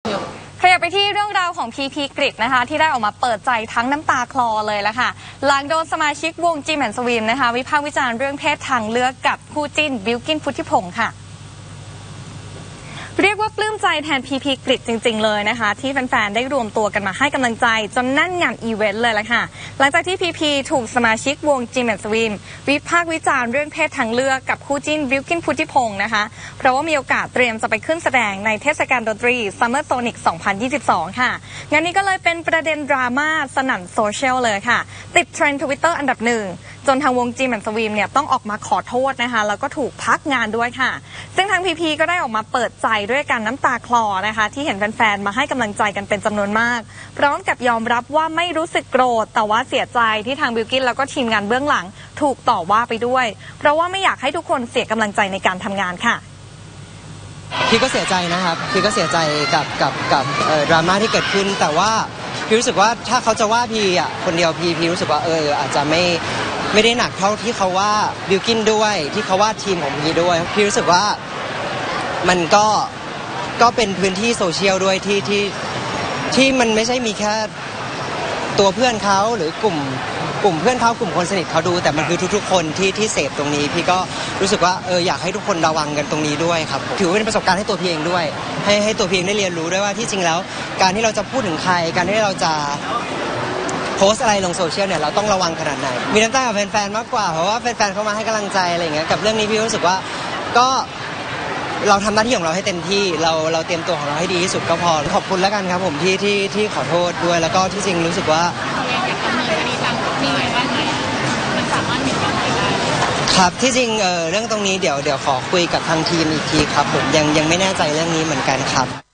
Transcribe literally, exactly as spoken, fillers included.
ขยับไปที่เรื่องราวของพีพีกฤษนะคะที่ได้ออกมาเปิดใจทั้งน้ำตาคลอเลยละค่ะหลังโดนสมาชิกวงจิมแอนด์สวิมนะคะวิพากษ์วิจารณ์เรื่องเพศทางเลือกกับคู่จิ้นบิลกิ้นพุทธิพงศ์ค่ะเรียกว่าปลื้มใจแทนพีพีกฤษจริงๆเลยนะคะที่แฟนๆได้รวมตัวกันมาให้กำลังใจจนแน่นงานอีเวนต์เลยละค่ะหลังจากที่พีพีถูกสมาชิกวงจิมแอนด์สวิมวิพากษ์วิจารณ์เรื่องเพศทางเลือกกับคู่จิ้นบิลกิ้นพุทธิพงศ์นะคะเพราะว่ามีโอกาสเตรียมจะไปขึ้นแสดงในเทศกาลดนตรี Summer Sonic สองพันยี่สิบสอง ค่ะงานนี้ก็เลยเป็นประเด็นดราม่าสนั่นโซเชียลเลยค่ะติดเทรนด์ ทวิตเตอร์ อันดับหนึ่งจนทางวงจิมแอนด์สวิมเนี่ยต้องออกมาขอโทษนะคะแล้วก็ถูกพักงานด้วยค่ะซึ่งทางพีพีก็ได้ออกมาเปิดใจด้วยการน้ำตาคลอนะคะที่เห็นแฟนๆมาให้กำลังใจกันเป็นจำนวนมากพร้อมกับยอมรับว่าไม่รู้สึกโกรธแต่ว่าเสียใจที่ทางบิลกิ้นแล้วก็ทีมงานเบื้องหลังถูกต่อว่าไปด้วยเพราะว่าไม่อยากให้ทุกคนเสียกำลังใจในการทำงานค่ะพี่ก็เสียใจนะครับพี่ก็เสียใจกับกับกับดราม่าที่เกิดขึ้นแต่ว่าพี่รู้สึกว่าถ้าเขาจะว่าพี่อ่ะคนเดียวพี่พี่รู้สึกว่าเอออาจจะไม่ไม่ได้หนักเท่าที่เขาว่าบิลกิ้นด้วยที่เขาว่าทีมของพี่ด้วยพี่รู้สึกว่ามันก็ก็เป็นพื้นที่โซเชียลด้วยที่ที่ที่มันไม่ใช่มีแค่ตัวเพื่อนเขาหรือกลุ่มกลุ่มเพื่อนเขากลุ่มคนสนิทเขาดูแต่มันคือทุกๆคนที่ที่เสพตรงนี้พี่ก็รู้สึกว่าเอออยากให้ทุกคนระวังกันตรงนี้ด้วยครับถือว่าเป็นประสบการณ์ให้ตัวพี่เองด้วยให้ให้ตัวพี่เองได้เรียนรู้ด้วยว่าที่จริงแล้วการที่เราจะพูดถึงใครการที่เราจะโพสอะไรลงโซเชียลเนี่ยเราต้องระวังขนาดไหนมีน้ำตากับแฟนๆมากกว่าเพราะว่าแฟนๆเข้ามาให้กำลังใจอะไรอย่างเงี้ยกับเรื่องนี้พี่รู้สึกว่าก็เราทำหน้าที่ของเราให้เต็มที่เราเราเตรียมตัวของเราให้ดีที่สุดก็พอขอบคุณแล้วกันครับผมที่ที่ที่ขอโทษด้วยแล้วก็ที่จริงรู้สึกว่าครับที่จริงเออเรื่องตรงนี้เดี๋ยวเดี๋ยวขอคุยกับทางทีมอีกทีครับผมยังยังไม่แน่ใจเรื่องนี้เหมือนกันครับ